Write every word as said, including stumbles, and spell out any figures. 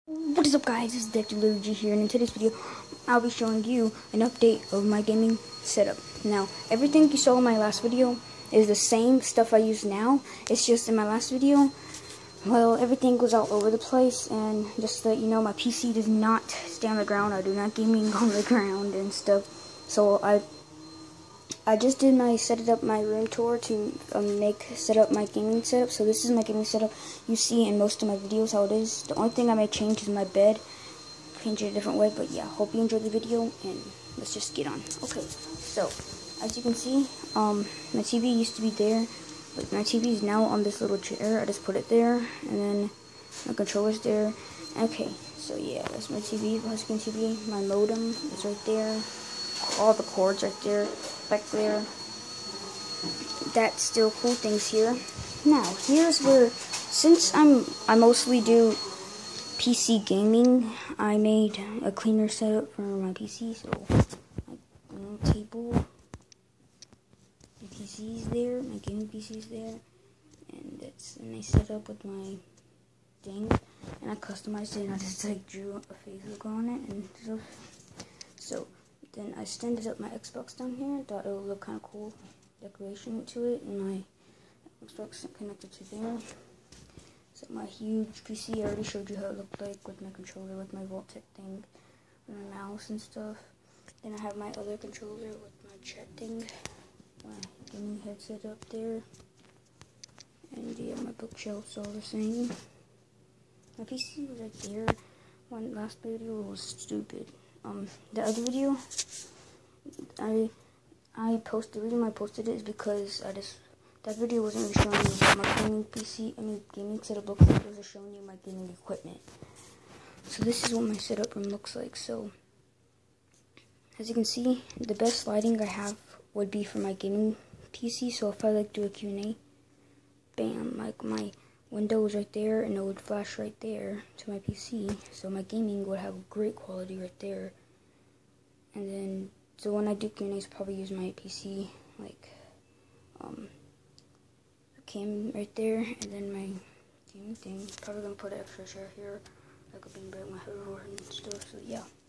What is up, guys? This is Doctor Luigi here, and in today's video I'll be showing you an update of my gaming setup. Now, everything you saw in my last video is the same stuff I use now. It's just in my last video, well, everything goes all over the place, and just to let you know, my P C does not stay on the ground. I do not gaming on the ground and stuff. So I I just did my set it up my room tour to um, make set up my gaming setup. So this is my gaming setup. You see in most of my videos how it is. The only thing I may change is my bed. Change it a different way. But yeah, hope you enjoyed the video, and let's just get on. Okay, so as you can see, um, my T V used to be there, but my T V is now on this little chair. I just put it there, and then my controller's there. Okay, so yeah, that's my T V, my screen T V. My modem is right there. All the cords right there, back there. That's still cool things here. Now, here's where, since I'm I mostly do P C gaming, I made a cleaner setup for my P C. So, my table, my P C's there, my gaming P C's there, and that's a nice setup with my thing. And I customized it, and I just like drew a face look on it and stuff. So. Then I extended up my Xbox down here. Thought it would look kind of cool, decoration to it, and my Xbox connected to there. So my huge P C, I already showed you how it looked like with my controller, with my Vault-Tec thing, and my mouse and stuff. Then I have my other controller with my chat thing, my gaming headset up there, and yeah, my bookshelf's all the same. My P C was right there. One last video was stupid. Um, the other video, I I posted, the reason I posted it is because I just, that video wasn't really showing you what my gaming P C, I mean gaming setup looks like. It was just showing you my gaming equipment. So this is what my setup room looks like. So, as you can see, the best lighting I have would be for my gaming P C. So if I like do a Q and A, bam, like my window is right there, and it would flash right there to my P C, so my gaming would have great quality right there. And then, so when I do Q and A's, probably use my P C, like, um, cam right there, and then my gaming thing. Probably gonna put an extra chair here, like a beanbag, my hoverboard and stuff, so yeah.